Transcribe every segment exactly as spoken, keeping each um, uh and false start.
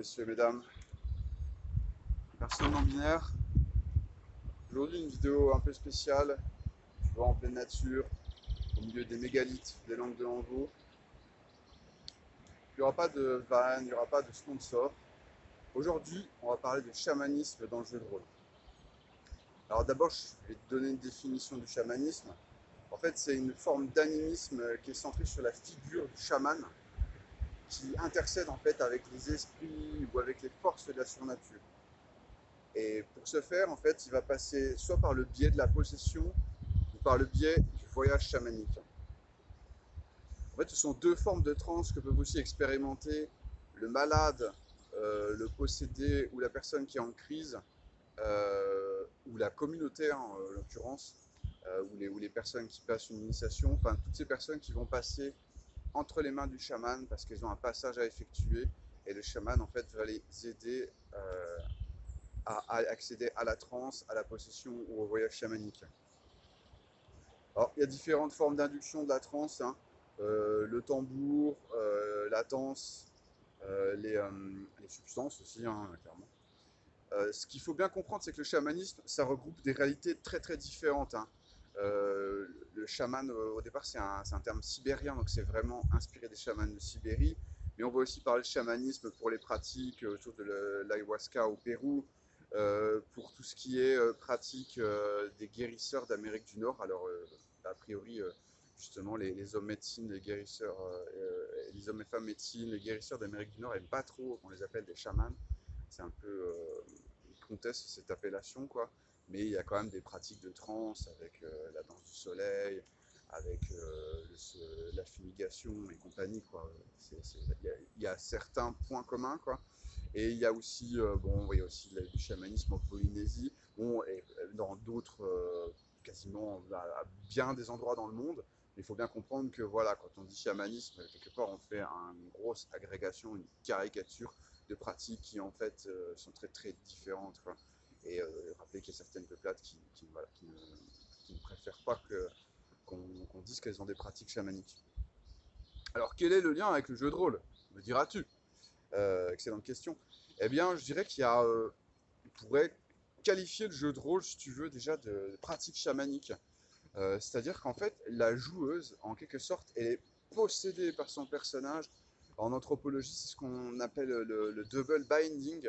messieurs, mesdames, personne non binaire. Aujourd'hui, une vidéo un peu spéciale. Je vois en pleine nature, au milieu des mégalithes, des langues de Hanvaux. Il n'y aura pas de van, il n'y aura pas de sponsor. Aujourd'hui, on va parler de chamanisme dans le jeu de rôle. Alors d'abord, je vais te donner une définition du chamanisme. En fait, c'est une forme d'animisme qui est centrée sur la figure du chaman, qui intercède en fait avec les esprits ou avec les forces de la surnature. Et pour ce faire, en fait, il va passer soit par le biais de la possession ou par le biais du voyage chamanique. En fait, ce sont deux formes de transe que peuvent aussi expérimenter le malade, euh, le possédé ou la personne qui est en crise, euh, ou la communauté en l'occurrence, euh, ou, les, ou les personnes qui passent une initiation, enfin toutes ces personnes qui vont passer entre les mains du chaman parce qu'elles ont un passage à effectuer et le chaman en fait va les aider euh, à, à accéder à la transe, à la possession ou au voyage chamanique. Alors, il y a différentes formes d'induction de la transe, hein. Euh, le tambour, euh, la danse, euh, les, euh, les substances aussi, hein, clairement. Euh, ce qu'il faut bien comprendre, c'est que le chamanisme, ça regroupe des réalités très très différentes, hein. Euh, le chaman, au départ, c'est un, un, terme sibérien, donc c'est vraiment inspiré des chamans de Sibérie. Mais on va aussi parler de chamanisme pour les pratiques autour de l'ayahuasca au Pérou, euh, pour tout ce qui est euh, pratique euh, des guérisseurs d'Amérique du Nord. Alors, euh, a priori, euh, justement, les, les hommes médecines, les guérisseurs, euh, les hommes et femmes médecines, les guérisseurs d'Amérique du Nord n'aiment pas trop qu'on les appelle des chamans. C'est un peu, euh, ils contestent cette appellation, quoi. Mais il y a quand même des pratiques de transe avec euh, la danse du soleil, avec euh, le, la fumigation et compagnie, quoi. Il y, y a certains points communs, quoi. Et il y a aussi, euh, bon, il y a aussi du chamanisme en Polynésie, bon, et dans d'autres, euh, quasiment à bien des endroits dans le monde. Il faut bien comprendre que voilà, quand on dit chamanisme, quelque part on fait une grosse agrégation, une caricature de pratiques qui en fait euh, sont très très différentes, quoi. Et euh, rappeler qu'il y a certaines peuplades qui, qui, voilà, qui, ne, qui ne préfèrent pas qu'on qu'on dise qu'elles ont des pratiques chamaniques. Alors quel est le lien avec le jeu de rôle, me diras-tu? Euh, excellente question. Eh bien, je dirais qu'il y a, euh, on pourrait qualifier le jeu de rôle, si tu veux, déjà de, de pratique chamanique. Euh, C'est-à-dire qu'en fait, la joueuse, en quelque sorte, elle est possédée par son personnage. En anthropologie, c'est ce qu'on appelle le, le double binding.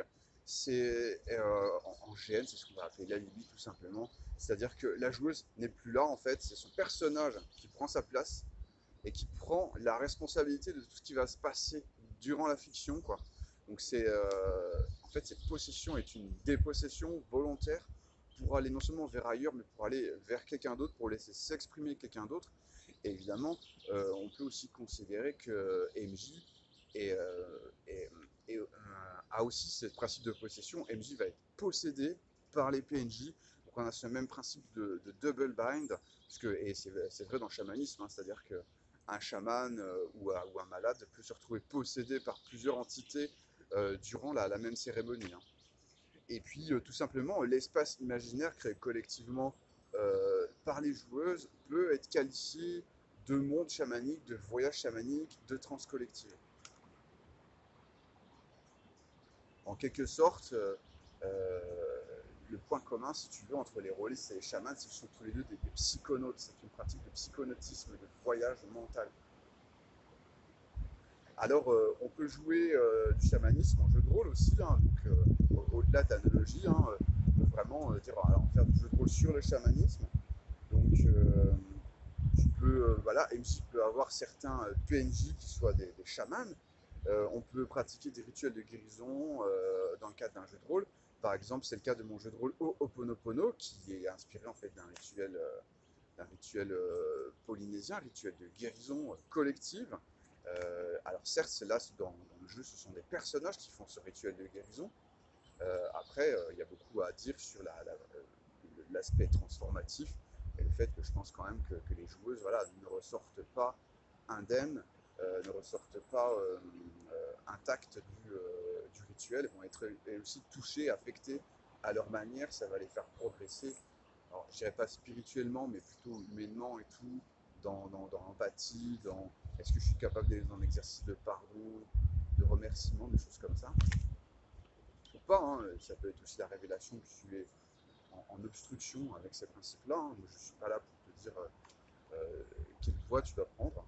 C'est euh, en, en G N, c'est ce qu'on va appeler l'alibi tout simplement. C'est-à-dire que la joueuse n'est plus là, en fait, c'est son personnage qui prend sa place et qui prend la responsabilité de tout ce qui va se passer durant la fiction, quoi. Donc c'est, euh, en fait, cette possession est une dépossession volontaire pour aller non seulement vers ailleurs, mais pour aller vers quelqu'un d'autre, pour laisser s'exprimer quelqu'un d'autre. Et évidemment, euh, on peut aussi considérer que M J est, euh, est, est, euh, a aussi ce principe de possession. M J va être possédé par les P N J. Donc on a ce même principe de, de double bind, parce que, et c'est vrai dans le chamanisme, hein, c'est-à-dire que un chaman euh, ou, un, ou, un malade peut se retrouver possédé par plusieurs entités euh, durant la, la, même cérémonie, hein. Et puis euh, tout simplement, l'espace imaginaire créé collectivement euh, par les joueuses peut être qualifié de monde chamanique, de voyage chamanique, de transe collective. En quelque sorte, euh, euh, le point commun, si tu veux, entre les rôlistes et les chamans, c'est qu'ils sont tous les deux des, des psychonautes. C'est une pratique de psychonautisme, de voyage mental. Alors, euh, on peut jouer euh, du chamanisme en jeu de rôle aussi, hein, donc euh, au-delà d'analogie, hein, on peut vraiment euh, dire, alors, faire du jeu de rôle sur le chamanisme. Donc, euh, tu peux, euh, voilà, M J peut avoir certains euh, P N J qui soient des, des chamans. Euh, on peut pratiquer des rituels de guérison euh, dans le cadre d'un jeu de rôle. Par exemple, c'est le cas de mon jeu de rôle Ho'oponopono, qui est inspiré en fait d'un rituel, euh, d'un rituel euh, polynésien, un rituel de guérison euh, collective. Euh, alors certes, là, dans, dans le jeu, ce sont des personnages qui font ce rituel de guérison. Euh, après, il euh, y a beaucoup à dire sur l'aspect la, la, transformatif et le fait que je pense quand même que, que les joueuses, voilà, ne ressortent pas indemnes, euh, ne ressortent pas euh, euh, intactes du, euh, du rituel, vont être aussi touchées, affectées à leur manière, ça va les faire progresser. Alors, je dirais pas spirituellement, mais plutôt humainement et tout, dans, dans, dans l'empathie, dans est-ce que je suis capable d'aller dans un exercice de pardon, de remerciement, des choses comme ça. ou pas, hein, ça peut être aussi la révélation que tu es en, en obstruction avec ces principes-là. Hein. Moi, je ne suis pas là pour te dire euh, euh, quelle voie tu dois prendre.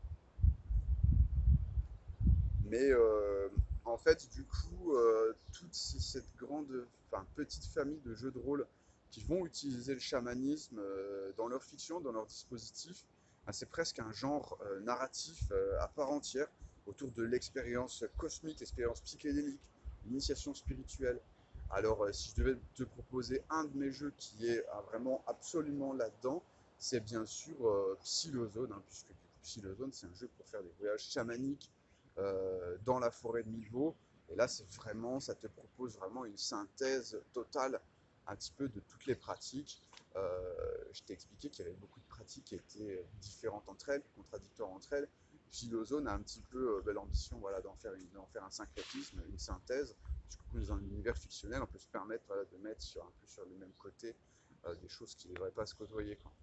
Mais euh, en fait, du coup, euh, toute cette grande, enfin, petite famille de jeux de rôle qui vont utiliser le chamanisme euh, dans leur fiction, dans leur dispositif, ben, c'est presque un genre euh, narratif euh, à part entière autour de l'expérience cosmique, l'expérience psychédélique, l'initiation spirituelle. Alors, euh, si je devais te proposer un de mes jeux qui est ah, vraiment absolument là-dedans, c'est bien sûr euh, Psilozone, hein, puisque Psilozone, c'est un jeu pour faire des voyages chamaniques euh, dans la forêt de Milvaux. Et là, c'est vraiment, ça te propose vraiment une synthèse totale un petit peu de toutes les pratiques. Euh, je t'ai expliqué qu'il y avait beaucoup de pratiques qui étaient différentes entre elles, contradictoires entre elles. Philozone a un petit peu euh, l'ambition voilà, d'en faire, une, d'en faire un syncrétisme, une synthèse. Du coup, dans un univers fictionnel, on peut se permettre voilà, de mettre sur, un peu sur le même côté euh, des choses qui ne devraient pas se côtoyer, quoi.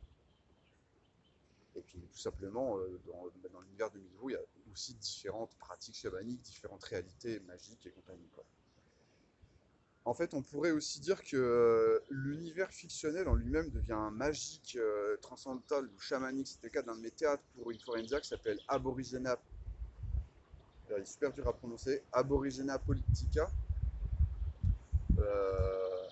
Et puis tout simplement, euh, dans, dans l'univers de Milvaux, il y a aussi différentes pratiques chamaniques, différentes réalités magiques et compagnie, quoi. En fait, on pourrait aussi dire que euh, l'univers fictionnel en lui-même devient magique, euh, transcendantal ou chamanique. C'était le cas d'un de mes théâtres pour une Forensia qui s'appelle Aborigena. Il est super dur à prononcer. Aborigena Politica. Euh,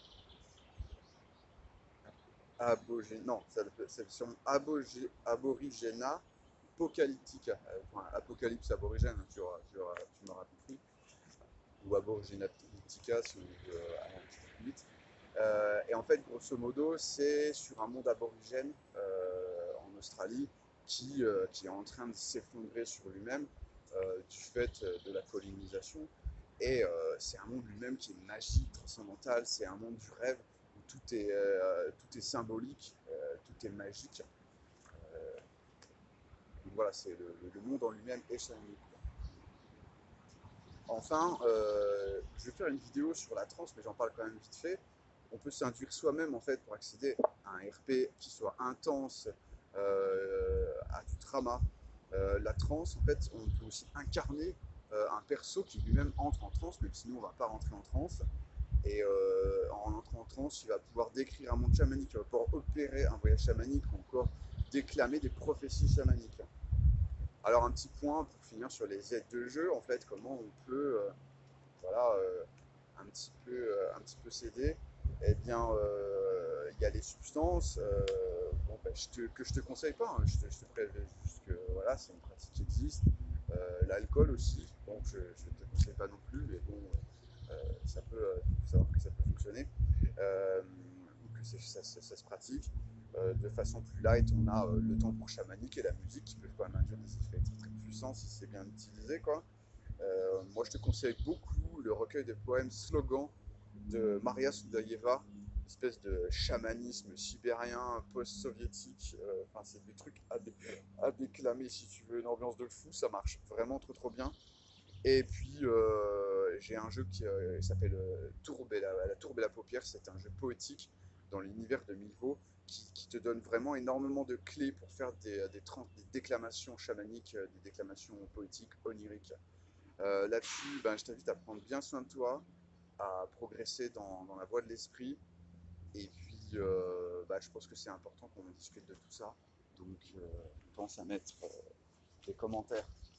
abogé- non, c'est sur Aboge- Aborigena Apocalyptica. Euh, enfin, Apocalypse aborigène, tu, auras, tu, auras, tu m'auras compris. Ou Aborigena Politica si on veut euh, aller un petit peu plus vite. Euh, et en fait, grosso modo, c'est sur un monde aborigène euh, en Australie qui, euh, qui est en train de s'effondrer sur lui-même euh, du fait de la colonisation. Et euh, c'est un monde lui-même qui est magique, transcendantal, c'est un monde du rêve où tout est, euh, tout est symbolique, euh, tout est magique. Euh, donc voilà, c'est le, le monde en lui-même est chamanique. Enfin, euh, je vais faire une vidéo sur la transe, mais j'en parle quand même vite fait. On peut s'induire soi-même en fait pour accéder à un R P qui soit intense, euh, à du trauma. Euh, la transe, en fait, on peut aussi incarner euh, un perso qui lui-même entre en transe, même si nous on ne va pas rentrer en transe. Et euh, en entrant en transe, il va pouvoir décrire un monde chamanique, il va pouvoir opérer un voyage chamanique ou encore déclamer des prophéties chamaniques. Alors un petit point pour finir sur les aides de jeu, en fait, comment on peut euh, voilà, euh, un petit peu, euh, un petit peu s'aider. Eh bien, euh, il y a les substances euh, bon, ben, je te, que je te conseille pas. Hein, je te, je te préviens juste que voilà, c'est une pratique qui existe. Euh, L'alcool aussi, bon, je ne te conseille pas non plus, mais bon, euh, ça peut, euh, faut savoir que ça peut fonctionner, euh, ou que ça, ça, ça se pratique. Euh, de façon plus light, on a euh, le tambour chamanique et la musique qui peuvent quand même induire des effets très, très puissants si c'est bien utilisé, quoi. Euh, moi, je te conseille beaucoup le recueil de poèmes Slogan de Maria Soudaïeva, une espèce de chamanisme sibérien, post-soviétique. Euh, Enfin, c'est des trucs à, dé à, déclamer si tu veux une ambiance de fou, ça marche vraiment trop trop bien. Et puis, euh, j'ai un jeu qui euh, s'appelle euh, Tourbe et la, la Tourbe et la paupière. C'est un jeu poétique dans l'univers de Milvaux qui, qui, te donne vraiment énormément de clés pour faire des, des, des déclamations chamaniques, des déclamations poétiques, oniriques. Euh, Là-dessus, ben, je t'invite à prendre bien soin de toi, à progresser dans, dans la voie de l'esprit. Et puis, euh, bah, je pense que c'est important qu'on discute de tout ça. Donc, euh, pense à mettre euh, des commentaires